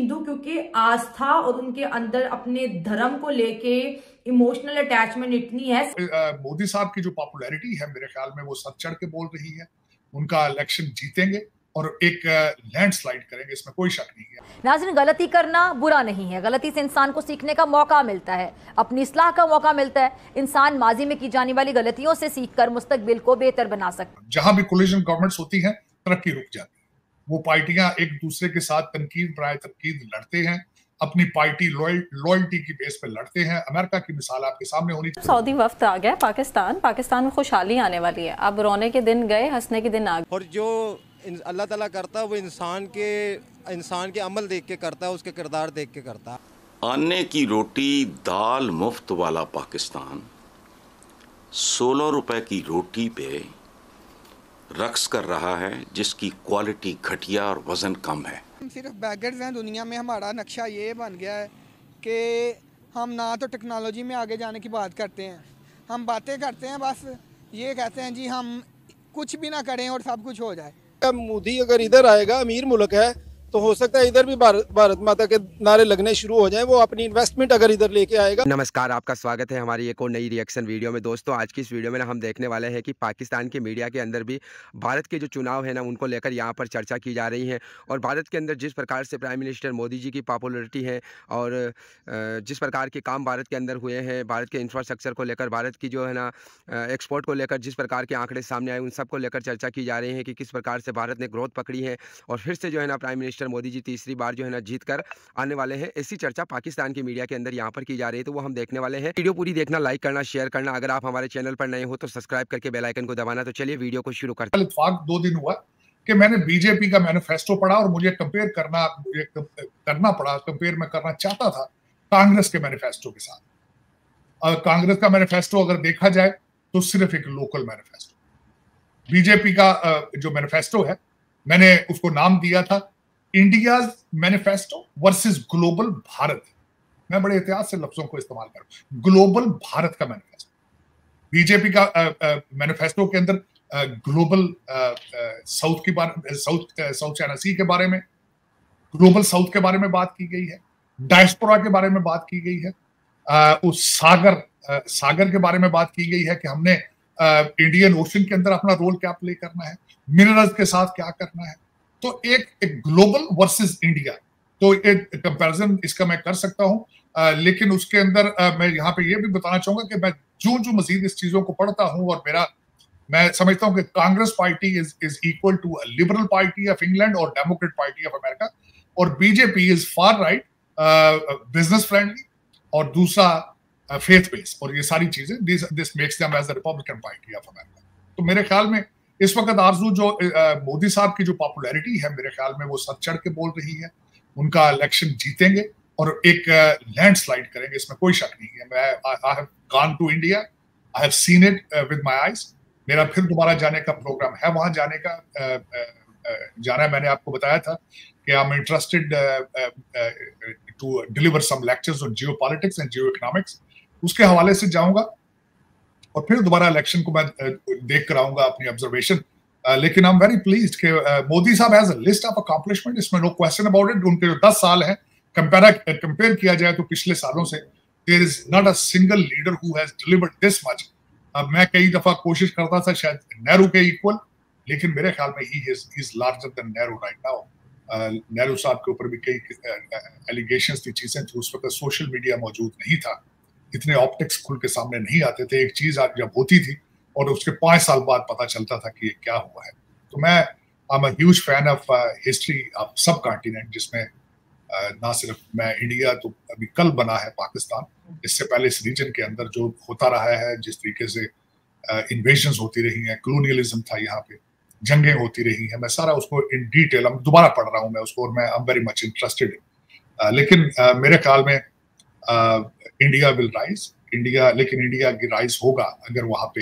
हिंदू क्योंकि आस्था और उनके अंदर अपने धर्म को लेके इमोशनल अटैचमेंट इतनी है। मोदी साहब की जो पॉपुलैरिटी है मेरे ख्याल में वो सर चढ़ के बोल रही है। उनका इलेक्शन जीतेंगे और एक लैंडस्लाइड करेंगे, इसमें कोई शक नहीं है। नाज़रीन, गलती करना बुरा नहीं है, गलती से इंसान को सीखने का मौका मिलता है, अपनी इस्लाह का मौका मिलता है। इंसान माजी में की जाने वाली गलतियों से सीखकर मुस्तकबिल को बेहतर बना सकता है। जहां भी कोलिशन गवर्नमेंट्स होती हैं तरक्की रुक जाती है। वो पार्टियां एक दूसरे के साथ तनकीद बराए तनकीद लड़ते हैं, अपनी पार्टी लॉयल्टी की बेस पे लड़ते हैं। अमेरिका की मिसाल आपके सामने होनी चाहिए। सऊदी वफ्द आ गया पाकिस्तान में खुशहाली आने वाली है। अब रोने के दिन गए, हंसने के दिन आ गए। और जो अल्लाह ताला करता है वो इंसान के अमल देख के करता है, उसके किरदार देख के करता है। आने की रोटी दाल मुफ्त वाला पाकिस्तान 16 रुपए की रोटी पे रक्स कर रहा है, जिसकी क्वालिटी घटिया और वजन कम है। हम सिर्फ बैगर्स हैं दुनिया में। हमारा नक्शा ये बन गया है कि हम ना तो टेक्नोलॉजी में आगे जाने की बात करते हैं, हम बातें करते हैं, बस ये कहते हैं जी हम कुछ भी ना करें और सब कुछ हो जाए। मोदी अगर इधर आएगा, अमीर मुल्क है, तो हो सकता है इधर भी भारत माता के नारे लगने शुरू हो जाएं। वो अपनी इन्वेस्टमेंट अगर इधर लेके आएगा। नमस्कार, आपका स्वागत है हमारी एक और नई रिएक्शन वीडियो में। दोस्तों, आज की इस वीडियो में हम देखने वाले हैं कि पाकिस्तान के मीडिया के अंदर भी भारत के जो चुनाव है ना, उनको लेकर यहाँ पर चर्चा की जा रही है। और भारत के अंदर जिस प्रकार से प्राइम मिनिस्टर मोदी जी की पॉपुलरिटी है और जिस प्रकार के काम भारत के अंदर हुए हैं, भारत के इंफ्रास्ट्रक्चर को लेकर, भारत की जो है ना एक्सपोर्ट को लेकर जिस प्रकार के आंकड़े सामने आए, उन सब को लेकर चर्चा की जा रही है कि किस प्रकार से भारत ने ग्रोथ पकड़ी है और फिर से जो है ना प्राइम मिनिस्टर मोदी जी तीसरी बार जो है ना जीत कर आने वाले हैं। ऐसी चर्चा पाकिस्तान की मीडिया के अंदर यहाँ पर की जा रही है, तो वो हम देखने वाले हैं। वीडियो पूरी देखना, लाइक करना, शेयर करना। अगर आप हमारे चैनल पर नए हो तो सब्सक्राइब करके बेल आइकन को दबाना। तो चलिए वीडियो को शुरू करते हैं। इत्तेफाक 2 दिन हुआ कि मैंने बीजेपी का मैनिफेस्टो पढ़ा और मुझे करना पड़ा, कंपेयर मैं करना चाहता था कांग्रेस के मैनिफेस्टो के साथ। कांग्रेस का मैनिफेस्टो अगर देखा जाए तो सिर्फ एक लोकल मैनिफेस्टो। बीजेपी का जो मैनिफेस्टो है, मैंने उसको नाम दिया था India manifesto versus global Bharat. मैं बड़े एहतियात से लफ्जों को इस्तेमाल करूं। ग्लोबल भारत का मैनिफेस्टो, बीजेपी का मैनिफेस्टो के अंदर ग्लोबल साउथ चाइना सी के बारे में, ग्लोबल साउथ के बारे में बात की गई है, डायस्पोरा के बारे में बात की गई है, उस सागर के बारे में बात की गई है कि हमने इंडियन ओशन के अंदर अपना रोल क्या प्ले करना है, मिनरल्स के साथ क्या करना है। तो एक ग्लोबल वर्सेस इंडिया, तो एक कंपैरिजन इसका मैं कर सकता हूं। लेकिन उसके अंदर मैं यहाँ पे ये भी बताना चाहूंगा कि मैं जो मजीद इस चीजों को पढ़ता हूं और मैं समझता हूं कि Congress party is equal to a liberal party of England और डेमोक्रेट पार्टी ऑफ अमेरिका, और BJP is far right, business friendly, और दूसरा फेथ बेस्ड, और ये सारी चीजें this makes them as the Republican party of America. तो मेरे ख्याल में इस वक्त आरजू जो मोदी साहब की जो पॉपुलैरिटी है मेरे ख्याल में वो सर चढ़ के बोल रही है। उनका इलेक्शन जीतेंगे और एक लैंडस्लाइड करेंगे, इसमें कोई शक नहीं है। I have gone to India, I have seen it with my eyes. मेरा फिर दोबारा जाने का प्रोग्राम है, वहां जाने का जाना है। मैंने आपको बताया था कि I am interested to deliver some lectures on geopolitics and geo economics. उसके हवाले से जाऊंगा और फिर दोबारा इलेक्शन को मैं देख कर आऊंगा अपनी ऑब्जर्वेशन। लेकिन आई एम वेरी प्लीज्ड कि मोदी साहब has a list of accomplishment, इसमें नो क्वेश्चन अबाउट इट। उनके जो 10 साल हैं कंपेयर किया जाए तो पिछले सालों से, there is not a single leader who has delivered this much. मैं कई दफा कोशिश करता था शायद नेहरू के इक्वल, लेकिन मेरे ख्याल में he is larger than Nehru right now. Nehru साहब के ऊपर भी कई एलिगेशंस थी, चीजें थी। उस वक्त सोशल मीडिया मौजूद नहीं था, इतने ऑप्टिक्स खुल के सामने नहीं आते थे। एक चीज जब होती थी और उसके 5 साल बाद पता चलता था कि ये क्या हुआ है। तो मैं I am a huge fan of history of subcontinent, जिसमें ना सिर्फ मैं इंडिया, तो अभी कल बना है पाकिस्तान, इससे पहले इस रीजन के अंदर जो होता रहा है, जिस तरीके से इन्वेजन्स होती रही हैं, कॉलोनियलिज्म था, यहाँ पे जंगें होती रही हैं, मैं सारा उसको इन डिटेल अब दोबारा पढ़ रहा हूँ मैं उसको, और मैं I am very much interested. लेकिन मेरे ख्याल में इंडिया विल राइज, लेकिन इंडिया की राइज होगा अगर वहां पे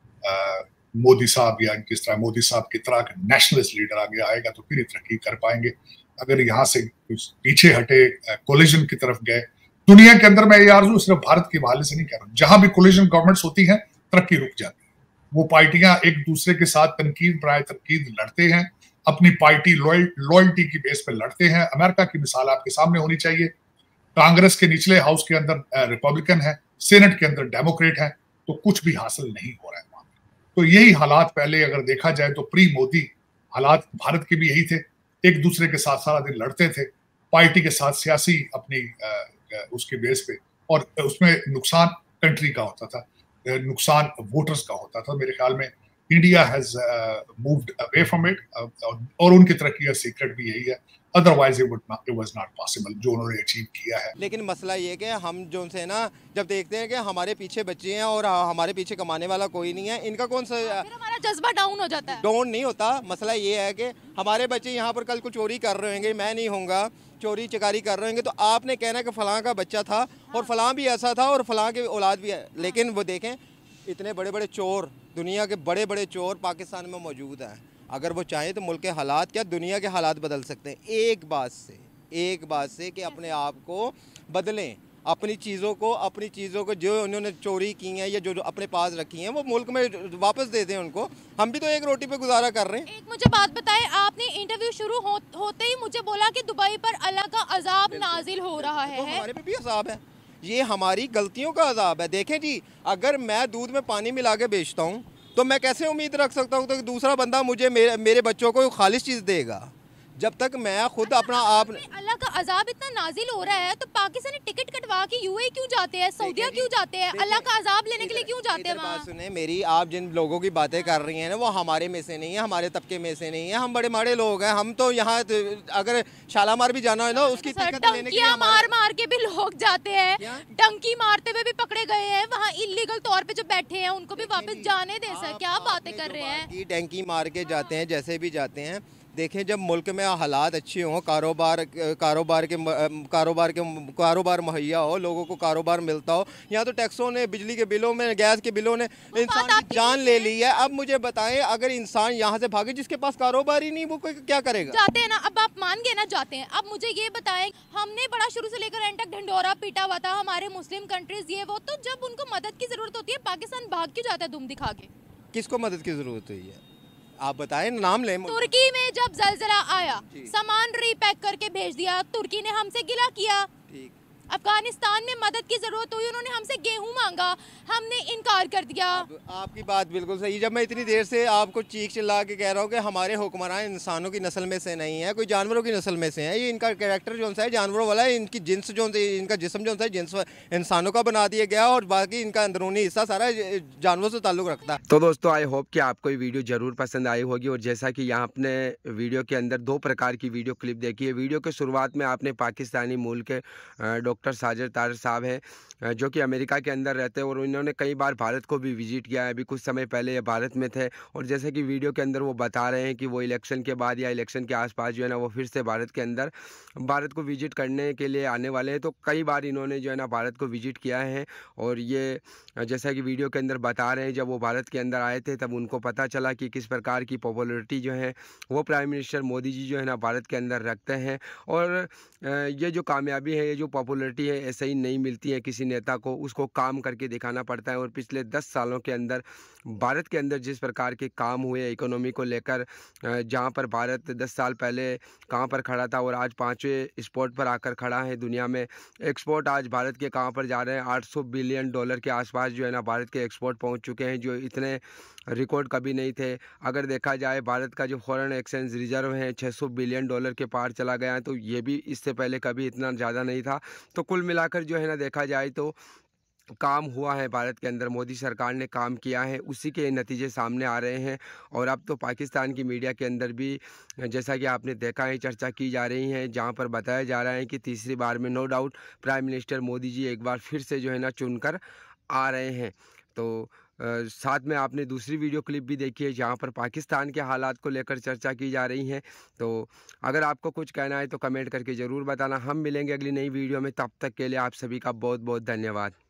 मोदी साहब या किस तरह मोदी साहब की तरह का नेशनलिस्ट लीडर आगे आएगा तो फिर तरक्की कर पाएंगे। अगर यहाँ से कुछ पीछे हटे, कोलिजन की तरफ गए, दुनिया के अंदर मैं ये आरज़ू सिर्फ भारत के हवाले से नहीं कह रहा हूँ, जहां भी कोलिजन गवर्नमेंट्स होती हैं तरक्की रुक जाती है। वो पार्टियां एक दूसरे के साथ तनकीद बराए तनकीद लड़ते हैं, अपनी पार्टी लॉयल्टी की बेस पे लड़ते हैं। अमेरिका की मिसाल आपके सामने होनी चाहिए। कांग्रेस के निचले हाउस के अंदर रिपब्लिकन है, सेनेट के अंदर डेमोक्रेट है, तो कुछ भी हासिल नहीं हो रहा है वहां। तो यही हालात पहले अगर देखा जाए तो प्री मोदी हालात भारत के भी यही थे। एक दूसरे के साथ सारा दिन लड़ते थे, पार्टी के साथ सियासी अपनी उसके बेस पे, और उसमें नुकसान कंट्री का होता था, नुकसान वोटर्स का होता था। मेरे ख्याल में India has moved away from it, और उनकी तरक्की का सीक्रेट भी यही है। Otherwise it was not possible जो उन्होंने अचीव किया है। लेकिन मसला ये कि हम जो से ना जब देखते हैं कि हमारे पीछे बच्चे हैं और हमारे पीछे कमाने वाला कोई नहीं है, इनका कौन सा फिर हमारा जज्बा डाउन हो जाता है। डाउन नहीं होता। मसला ये है कि हमारे बच्चे यहाँ पर कल को चोरी कर रहे होंगे, मैं नहीं होऊंगा, चोरी चकारी कर रहे होंगे, तो आपने कहना कि फलां का बच्चा था और फलां भी ऐसा था और फलां की औलाद भी है। लेकिन वो देखें, इतने बड़े बड़े चोर, दुनिया के बड़े बड़े चोर पाकिस्तान में मौजूद हैं। अगर वो चाहें तो मुल्क के हालात क्या दुनिया के हालात बदल सकते हैं एक बात से कि अपने आप को बदलें, अपनी चीज़ों को जो उन्होंने चोरी की हैं या जो अपने पास रखी हैं वो मुल्क में वापस दे दें उनको। हम भी तो एक रोटी पे गुजारा कर रहे हैं। एक मुझे बात बताएं, आपने इंटरव्यू शुरू होते ही मुझे बोला कि दुबई पर अल्लाह का अजाब नाजिल हो रहा है। हमारे पे भी अजाब है, ये हमारी गलतियों का अजाब है। देखें जी, अगर मैं दूध में पानी मिला के बेचता हूँ तो मैं कैसे उम्मीद रख सकता हूँ कि दूसरा बंदा मुझे मेरे बच्चों को खालिश चीज़ देगा, जब तक मैं खुद अपना आप। अल्लाह का अजाब इतना नाजिल हो रहा है तो पाकिस्तानी टिकट कटवा के यूएई क्यों जाते हैं, सऊदीया क्यों जाते हैं, अल्लाह का अजाब लेने के लिए क्यों जाते हैं वहाँ? सुने मेरी, आप जिन लोगों की बातें कर रही हैं ना वो हमारे में से नहीं है, हमारे तबके में से नहीं है। हम बड़े माड़े लोग हैं। हम तो यहाँ अगर शालामार भी जाना है ना उसकी टंकियां मार के भी लोग जाते हैं, टंकी मारते हुए भी पकड़े गए हैं वहाँ इलीगल तौर पे जो बैठे हैं उनको भी वापस जाने दे सर। क्या बातें कर रहे हैं? टंकी मार के जाते हैं, जैसे भी जाते हैं। देखें, जब मुल्क में हालात अच्छे हों, कारोबार मुहैया हो, लोगों को कारोबार मिलता हो, यहाँ तो टैक्सों ने, बिजली के बिलों में, गैस के बिलों ने इंसान की जान ले ली है। अब मुझे बताएं, अगर इंसान यहाँ से भागे जिसके पास कारोबार ही नहीं, वो क्या करेगा? जाते हैं ना, अब आप मान गए ना जाते हैं। अब मुझे ये बताएं, हमने बड़ा शुरू से लेकर एंड तक ढंढोरा पीटा हुआ था हमारे मुस्लिम कंट्रीज ये वो, तो जब उनको मदद की जरूरत होती है पाकिस्तान भाग क्यों जाता है दुम दिखा के? किसको मदद की जरूरत हुई है आप बताएं, नाम लें। तुर्की में जब जलजला आया, सामान रीपैक करके भेज दिया, तुर्की ने हमसे गिला किया। ठीक। अफगानिस्तान में मदद की जरूरत हुई, उन्होंने हमसे गेहूं मांगा, हमने इनकार कर दिया। आपकी बात बिल्कुल सही। जब मैं इतनी देर से आपको चीख चिल्ला के कह रहा हूँ कि हमारे हुक्मरान इंसानों की नस्ल में से नहीं है, कोई जानवरों की नस्ल में से है, ये इनका कैरेक्टर जो है जानवरों वाला है, इनकी जिन्स जो इनका जिस्म जो है जिन्स इंसानों का बना दिया गया और बाकी इनका अंदरूनी हिस्सा सारा जानवरों से ताल्लुक रखता है। तो दोस्तों, आई होप कि आपको ये वीडियो जरूर पसंद आई होगी। और जैसा कि यहाँ आपने वीडियो के अंदर दो प्रकार की वीडियो क्लिप देखी है। वीडियो के शुरुआत में आपने पाकिस्तानी मूल के डॉक्टर साजिद तारिक साहब है जो कि अमेरिका के अंदर रहते हैं और इन्होंने कई बार भारत को भी विजिट किया है। अभी कुछ समय पहले ये भारत में थे और जैसे कि वीडियो के अंदर वो बता रहे हैं कि वो इलेक्शन के बाद या इलेक्शन के आसपास जो है ना वो फिर से भारत के अंदर भारत को विजिट करने के लिए आने वाले हैं। तो कई बार इन्होंने जो है ना भारत को विजिट किया है और ये जैसा कि वीडियो के अंदर बता रहे हैं, जब वो भारत के अंदर आए थे तब उनको पता चला कि किस प्रकार की पॉपुलरिटी जो है वो प्राइम मिनिस्टर मोदी जी जो है ना भारत के अंदर रखते हैं। और ये जो कामयाबी है, ये जो पॉपुलरिटी है, ऐसे ही नहीं मिलती है किसी नेता को, उसको काम करके दिखाना पड़ता है। और पिछले 10 सालों के अंदर भारत के अंदर जिस प्रकार के काम हुए इकोनॉमी को लेकर, जहां पर भारत 10 साल पहले कहां पर खड़ा था और आज 5वें स्पॉट पर आकर खड़ा है दुनिया में। एक्सपोर्ट आज भारत के कहां पर जा रहे हैं, $800 बिलियन के आसपास जो है ना भारत के एक्सपोर्ट पहुंच चुके हैं, जो इतने रिकॉर्ड कभी नहीं थे। अगर देखा जाए भारत का जो फॉरेन एक्सचेंज रिजर्व है $600 बिलियन के पार चला गया है, तो ये भी इससे पहले कभी इतना ज़्यादा नहीं था। तो कुल मिलाकर जो है ना देखा जाए तो काम हुआ है भारत के अंदर, मोदी सरकार ने काम किया है, उसी के नतीजे सामने आ रहे हैं। और अब तो पाकिस्तान की मीडिया के अंदर भी जैसा कि आपने देखा है चर्चा की जा रही है, जहां पर बताया जा रहा है कि तीसरी बार में no doubt prime minister Modi ji एक बार फिर से जो है ना चुनकर आ रहे हैं। तो साथ में आपने दूसरी वीडियो क्लिप भी देखी है जहां पर पाकिस्तान के हालात को लेकर चर्चा की जा रही है। तो अगर आपको कुछ कहना है तो कमेंट करके ज़रूर बताना। हम मिलेंगे अगली नई वीडियो में, तब तक के लिए आप सभी का बहुत बहुत धन्यवाद।